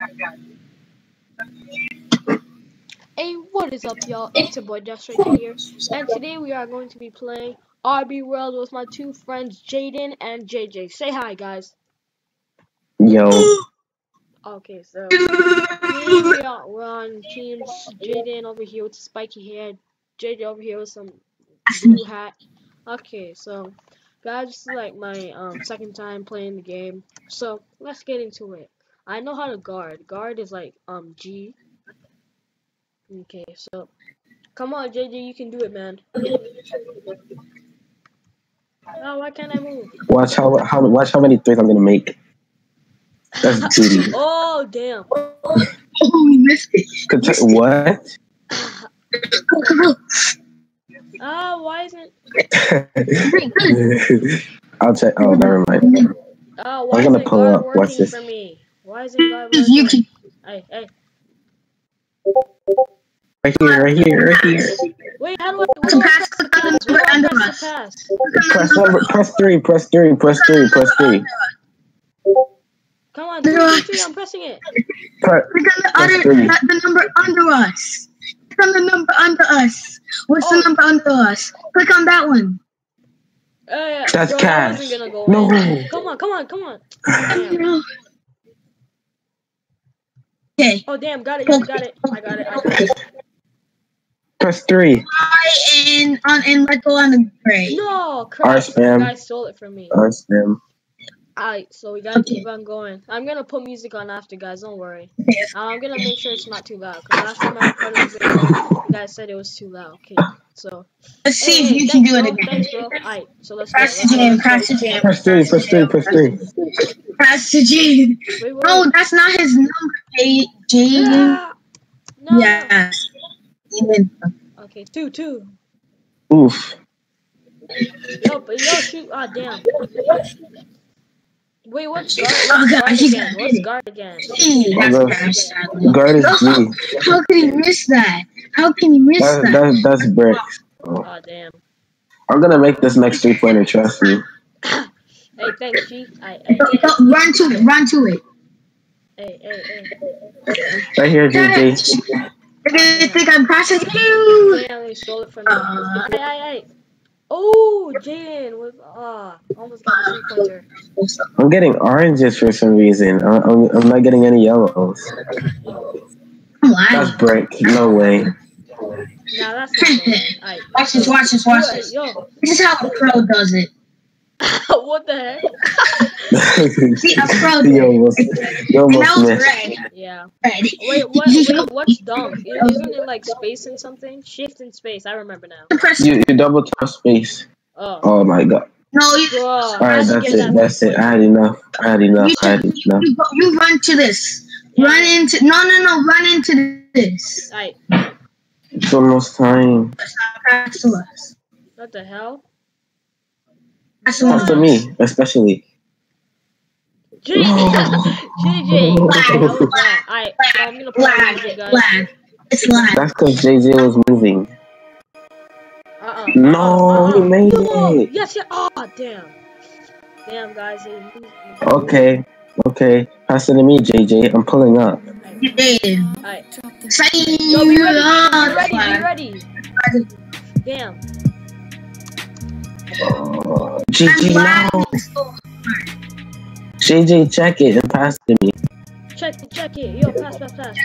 Hey, what is up, y'all? It's your boy Josh right here, and today we are going to be playing RB World with my two friends Jaden and JJ. Say hi, guys. Yo. Okay, so we're on teams. Jaden over here with spiky hair, JJ over here with some blue hat. Okay, so guys, this is like my second time playing the game, so let's get into it. I know how to guard. Guard is like G. Okay, so come on, JJ, you can do it, man. Oh, why can't I move? Watch how many threes I'm gonna make. That's duty. Oh, damn. Oh, we missed it. What? Why isn't... I'll check. Oh, never mind. Why I'm gonna isn't pull guard up. Watch working this. for me? Why isn't guard working? Hey. Right here. Wait, how do I... To pass, click on the number under us. Press three. Come on, 3, I'm pressing it. Click on the number under us. Click on the number under us. What's the number under us? Click on that one. That's bro, cash. That wasn't gonna go No. in. Come on. Damn. Okay. Oh, damn, got it. I got it. Press 3. And let go on the gray. No, crap. The guy stole it from me. Spam. Alright, so we gotta keep on going. I'm gonna put music on after, guys. Don't worry. I'm gonna make sure it's not too loud. Cause last time I recorded the video, the guy said it was too loud. Okay, so let's see if you can do it again. Thanks, bro. Alright, so let's Press the jam. Press the jam. Wait. No, that's not his number, Jaden. No. Yeah. Okay, 2. Oof. Yo, shoot. Ah, damn. Wait, what's guard? What's guard again? Guard is G. How can you miss that? That's bricks. Oh, damn. I'm gonna make this next 3-pointer, trust me. Hey, thanks, G. Run to it. Hey. Right here, JJ. They're gonna think I'm passing you. Damn, they stole it from me. Hey. Oh, Jaden with almost got a 3-pointer. I'm getting oranges for some reason. I'm not getting any yellows. That's brick. No way. Nah, that's not right. Watch this. Yo. This is how a pro does it. What the heck? See, a pro You almost missed. Red. Yeah. Red. Wait, what's dunk? Isn't it like space and something? Shift and space. I remember now. You double tap space. Oh my god. No, you. Alright, that's it. I had enough. You run to this. Yeah. Run into this. Alright. It's almost time. That's not pass to us. What the hell? Pass to me, especially. JJ. Alright, so I'm gonna play music, guys. Lag. It's lag. That's because JJ was moving. No, he made it. Yes. Oh, damn. Damn, guys. Okay. Pass it to me, JJ. I'm pulling up. Alright. Yo, be ready. Damn. JJ, no. JJ, check it and pass it to me. Check it. Yo, pass.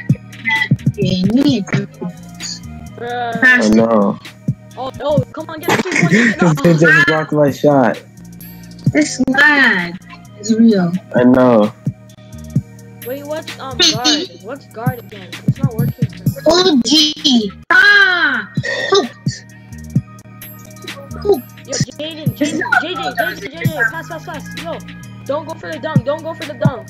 I know. Oh, come on, get a 2-point. They just blocked my shot. This lag is real. I know. Wait, what's guard? What's guard again? It's not working. OG. Yo, JJ, pass. Yo, don't go for the dunk.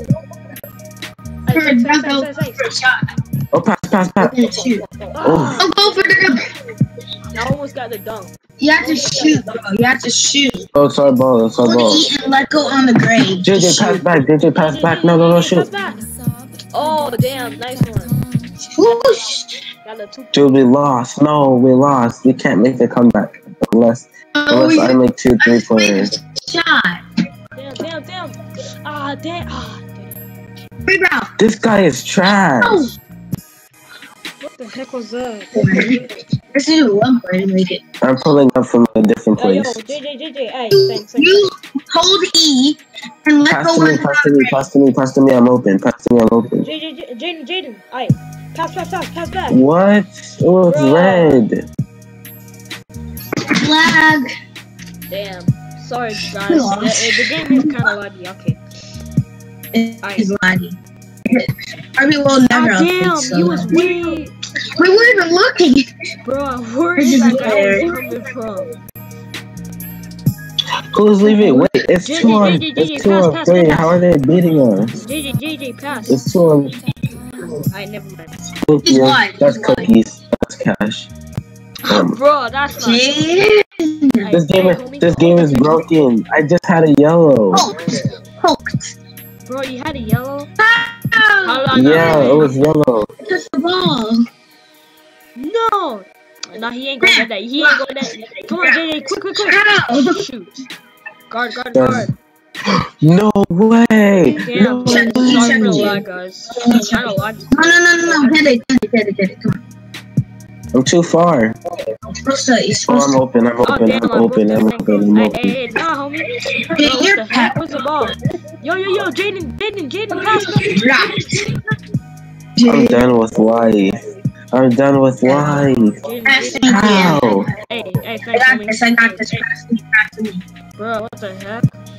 Thanks. Oh, pass. Don't go for the dunk. I almost got the dunk. You have to shoot, bro. Oh, it's our ball. Eat and let go on the grade. JJ, pass back. No, shoot. Oh, damn, nice one. Whoosh. Dude, we lost. No, we lost. We can't make the comeback unless I make 2 3-pointers. Shot. Damn. Damn. Rebound. This guy is trash. Oh. What the heck was that? Let's do one part to make it. I'm pulling up from a different Yo, place. JJ, hey, thanks. You hold E and let Pass go to me, one pass to me, pass to me, pass to me, I'm open. Pass to me, I'm open. Jaden, hey, pass back. What? It was Bro. red. flag. Damn. Sorry, guys. The game is kind of laggy. Okay. It's laggy. Probably will never God damn, update, so. you was way. We weren't even looking. Bro, where is that guy coming from? Who's leaving? Wait, it's JJ, 2 on. JJ, It's 2 pass, on pass, 3. pass. How are they beating us? JJ, pass. It's 2 on. Alright, never mind. He's wide. That's cookies. That's cash. Bro, that's not. This game is broken. I just had a yellow. Poked. Bro, you had a yellow? Yeah, it was yellow. Just the ball. No! No, he ain't gonna get that. He ain't gonna get that. Come on, JJ, quick. Ow. Shoot. Guard. No way. Damn, No sorry way. for the lag, guys. It's kinda laggy. No. Get it. Come on. I'm too far. I'm open. Hey, nah, homie. Bro, what the heck? Where's the ball? Yo, Jaden, pass me. I'm done with life. How? Hey, thanks, I got this. Pass to me. Bro, what the heck?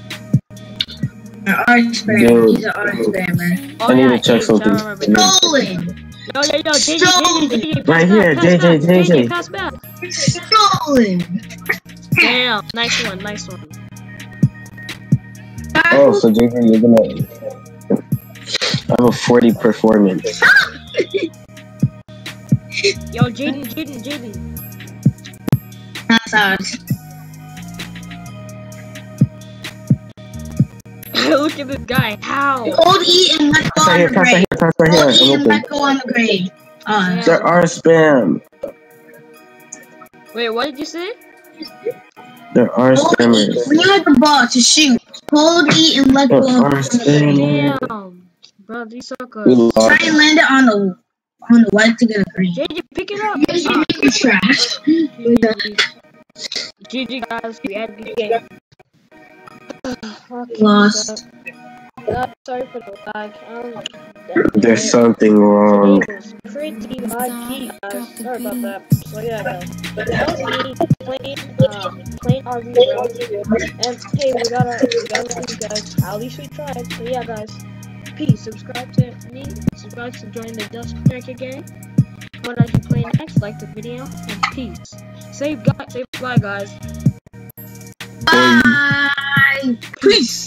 An orange spammer. He's an orange spammer. Oh, I need yeah, to check something. Stolen. Yo, JJ, Right here, JJ. Pass back. Stolen. Damn, nice one. Oh, so JJ, you're gonna. I have a 40 performance. Yo, Jaden. That's ours. Look at this guy. How? Hold E and let go on the grave. Pass right here. Hold E I'm and let open. go on the grave. There are spam. Wait, what did you say? There are spammers. When you have the ball to shoot, hold E and let go on the grave. Damn. Bro, these suckers. Try and land it on the white to get a green. JJ, pick it up. You're trash. GG, guys. We had a good game. Okay, Lost. Sorry for the lag. There's something wrong. It was pretty laggy, guys. Sorry about that. So yeah, guys. That was me playing RV Bros. And hey, we gotta see, guys. At least we tried. So yeah, guys. Peace. Subscribe to me. Subscribe to join the Dust Tracker gang. What I should play next? Like the video. And peace. Say bye, guys. Bye. Peace.